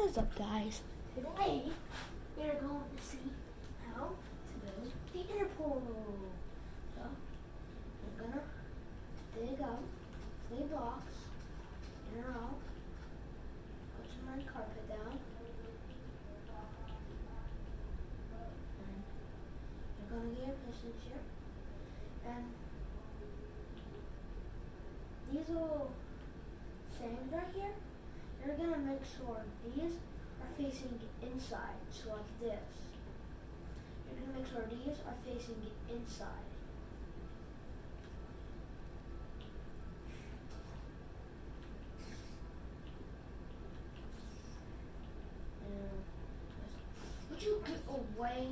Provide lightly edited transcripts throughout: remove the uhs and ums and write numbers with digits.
What is up, guys? Today, we're going to see how to build the inner pool. So, I'm gonna dig out 3 blocks in a row, put some red carpet down, and you're gonna get your pistons here. And these little things right here, you're gonna make sure these are facing inside, so like this. You're gonna make sure these are facing inside. And would you get away?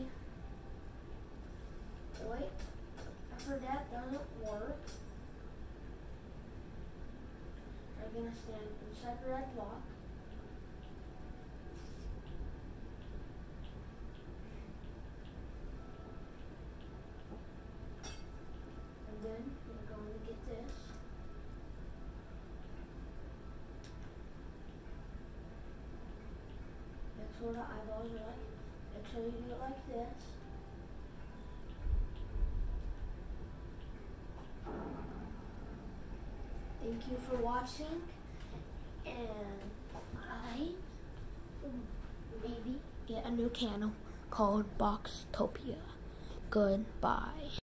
Wait, after that doesn't work, you're gonna stand inside the red block. And then you're going to get this. Make sure the eyeballs are like, make sure you do it like this. Thank you for watching, and I Maybe get a new channel called Boxtopia. Goodbye.